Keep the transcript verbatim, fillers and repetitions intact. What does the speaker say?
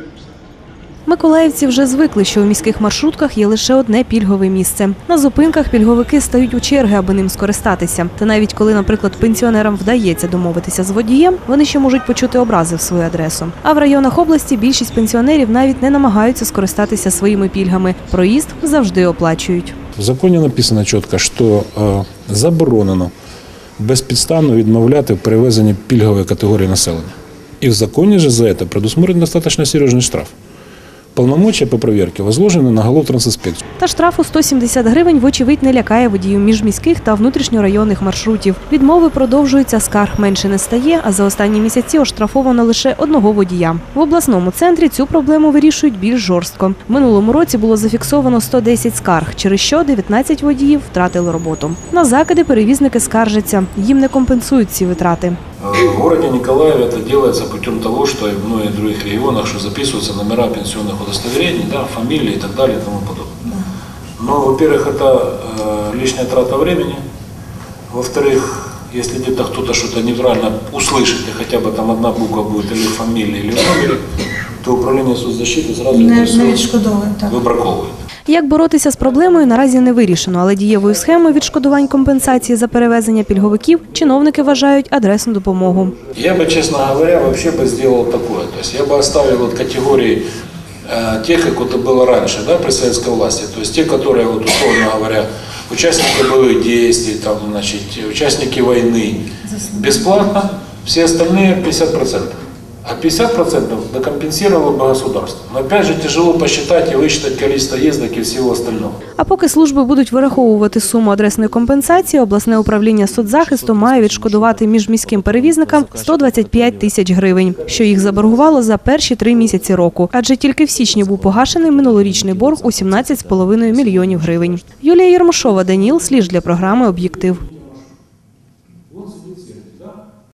Миколаївці вже звикли, що у міських маршрутках є лише одне пільгове місце. На зупинках пільговики стають у черги, аби ним скористатися. Та навіть коли, наприклад, пенсіонерам вдається домовитися з водієм, вони ще можуть почути образи в свою адресу. А в районах області більшість пенсіонерів навіть не намагаються скористатися своїми пільгами. Проїзд завжди оплачують. В законі написано чітко, що е, заборонено безпідставно відмовляти в перевезенні пільгової категорії населення. І в законі же за це предусмотрен достатньо серйозний штраф. Полномочия по проверке возложены на Головтрансінспекцію. Та штраф у сто сімдесят гривень, вочевидь, не лякає водіїв міжміських та внутрішньорайонних маршрутів. Відмови продовжуються, скарг менше не стає, а за останні місяці оштрафовано лише одного водія. В обласному центрі цю проблему вирішують більш жорстко. В минулому році було зафіксовано сто десять скарг, через що дев'ятнадцять водіїв втратили роботу. На закиди перевізники скаржаться, їм не компенсують ці витрати. В городе Николаеве это делается путем того, что и в многих других регионах, что записываются номера пенсионных удостоверений, да, фамилии и так далее и тому подобное. Но, во-первых, это э, лишняя трата времени. Во-вторых, если где-то кто-то что-то неправильно услышит, и хотя бы там одна буква будет или в фамилии, или в номере, то управление соцзащиты сразу не, это не все выбраковывает. Як боротися з проблемою, наразі не вирішено, але дієвою схемою відшкодувань компенсації за перевезення пільговиків чиновники вважають адресну допомогу. Я бы, честно говоря, вообще бы сделал такое. То есть я бы оставил вот категории э, тех, как это было раньше, да, при советской власти. То есть те, которые, вот, условно говоря, участники боевых действий, там, значит, участники войны, бесплатно, все остальные пятьдесят процентов. А пятьдесят процентов докомпенсировало бы государство. Но опять же тяжело посчитать и высчитать количество ездок и всего остального. А поки служби будуть вираховувати суму адресної компенсації, обласне управління соцзахисту має відшкодувати міжміським перевізникам сто двадцять п'ять тисяч гривень, що їх заборгувало за перші три місяці року. Адже тільки в січні був погашений минулорічний борг у сімнадцять з половиною мільйонів гривень. Юлія Єрмошова, Даніл Сліж для програми «Об'єктив».